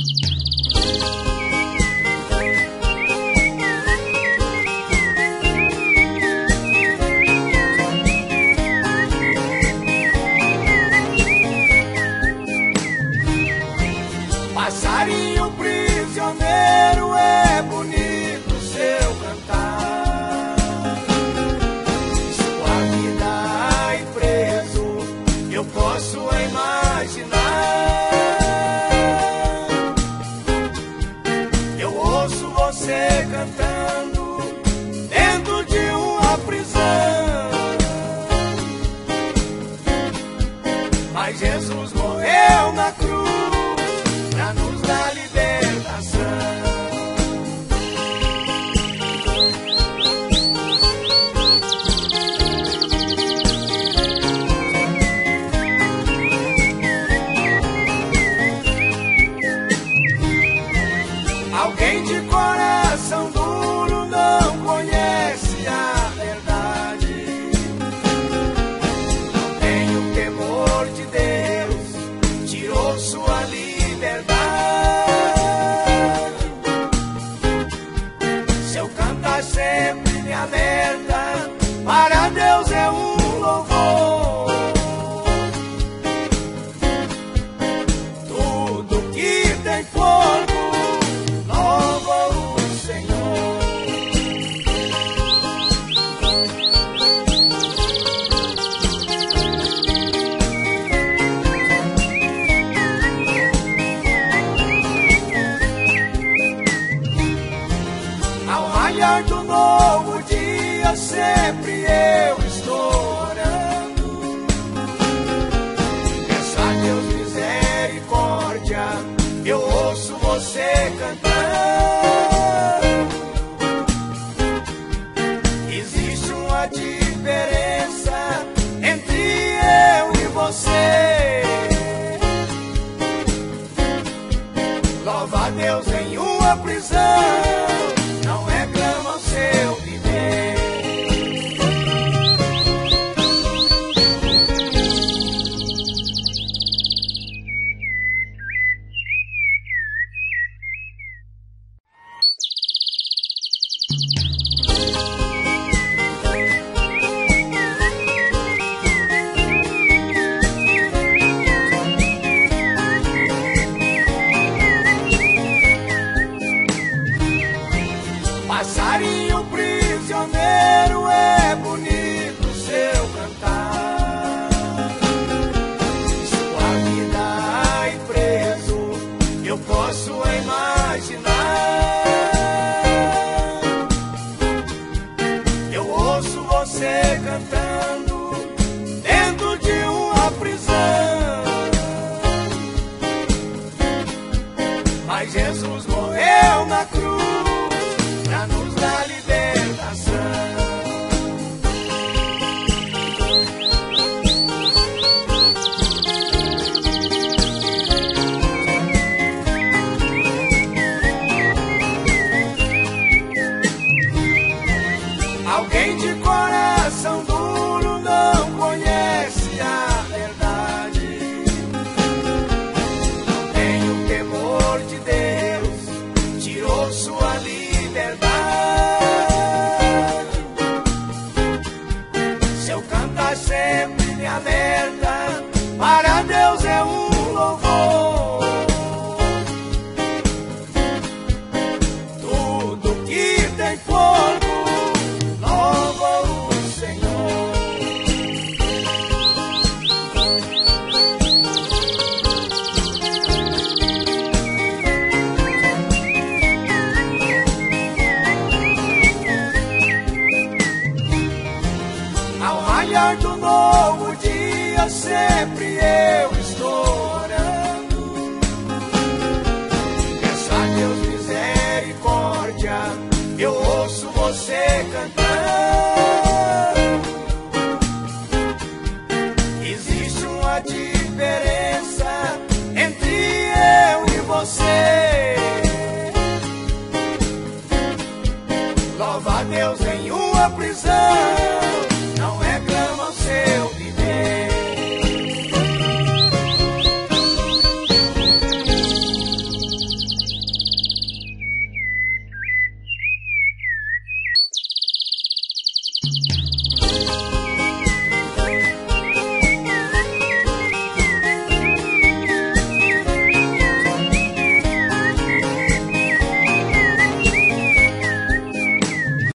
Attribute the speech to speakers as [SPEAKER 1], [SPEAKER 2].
[SPEAKER 1] Passarinho prisioneiro, é bonito seu cantar. Sua vida aí preso, eu posso imaginar. Eu ouço você cantando dentro de uma prisão. Mas Jesus morreu na cruz pra nos dar libertação. Alguém de coração duro não conhece a verdade. Não tem o temor de Deus, tirou sua liberdade. Seu cantar sempre me alerta, para Deus é um louvor. Tudo que tem fogo, louva o Senhor. Ao raiar do novo dia, sempre eu estou orando. Peço a Deus misericórdia, eu ouço você cantar. Existe uma diferença entre eu e você. Louva a Deus em uma prisão.